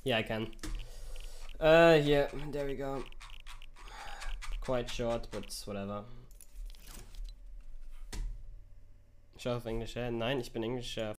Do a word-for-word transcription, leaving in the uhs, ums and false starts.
Yeah, I can. Uh, yeah, there we go. Quite short, but whatever. Show auf Englisch, hä? Nein, ich bin Englisch.